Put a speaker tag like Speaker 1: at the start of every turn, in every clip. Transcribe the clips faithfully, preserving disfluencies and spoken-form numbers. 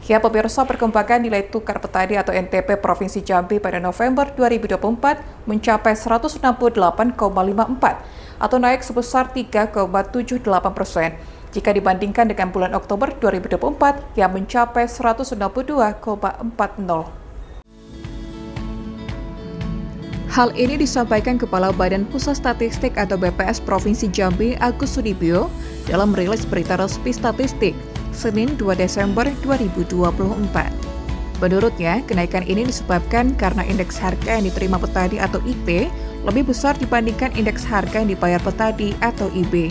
Speaker 1: Ya, pemirsa, perkembangan nilai tukar petani atau N T P Provinsi Jambi pada November dua ribu dua puluh empat mencapai seratus enam puluh delapan koma lima empat atau naik sebesar tiga koma tujuh delapan persen jika dibandingkan dengan bulan Oktober dua ribu dua puluh empat yang mencapai seratus enam puluh dua koma empat nol. Hal ini disampaikan Kepala Badan Pusat Statistik atau B P S Provinsi Jambi Agus Sudibyo dalam merilis berita resmi statistik Senin dua Desember dua ribu dua puluh empat. Menurutnya, kenaikan ini disebabkan karena indeks harga yang diterima petani atau I P lebih besar dibandingkan indeks harga yang dibayar petani atau I B.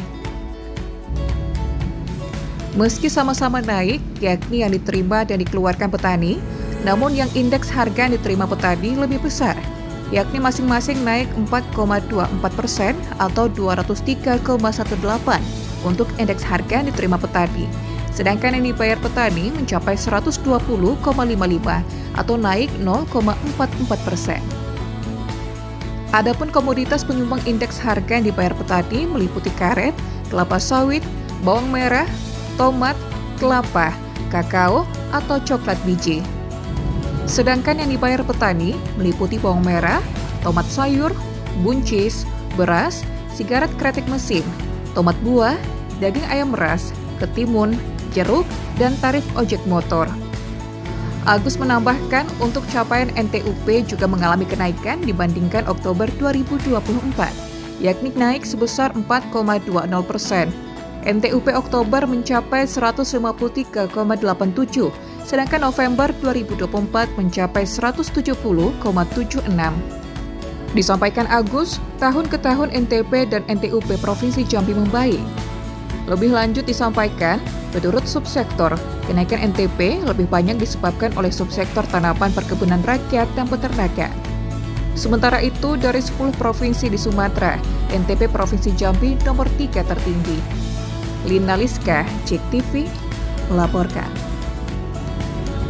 Speaker 1: Meski sama-sama naik, yakni yang diterima dan dikeluarkan petani, namun yang indeks harga yang diterima petani lebih besar, yakni masing-masing naik empat koma dua empat persen atau dua ratus tiga koma delapan belas untuk indeks harga yang diterima petani. Sedangkan yang dibayar petani mencapai seratus dua puluh koma lima lima atau naik nol koma empat empat persen. Adapun komoditas penyumbang indeks harga yang dibayar petani meliputi karet, kelapa sawit, bawang merah, tomat, kelapa, kakao, atau coklat biji. Sedangkan yang dibayar petani meliputi bawang merah, tomat sayur, buncis, beras, sigaret kretek mesin, tomat buah, daging ayam ras, ketimun, jeruk, dan tarif ojek motor. Agus menambahkan untuk capaian N T U P juga mengalami kenaikan dibandingkan Oktober dua ribu dua puluh empat, yakni naik sebesar empat koma dua nol persen. N T U P Oktober mencapai seratus lima puluh tiga koma delapan tujuh, sedangkan November dua ribu dua puluh empat mencapai seratus tujuh puluh koma tujuh enam. Disampaikan Agus, tahun ke tahun N T P dan N T U P Provinsi Jambi membaik. Lebih lanjut disampaikan, menurut subsektor, kenaikan N T P lebih banyak disebabkan oleh subsektor tanaman perkebunan rakyat dan peternakan. Sementara itu, dari sepuluh provinsi di Sumatera, N T P Provinsi Jambi nomor tiga tertinggi. Lina Liska, Cek T V, melaporkan.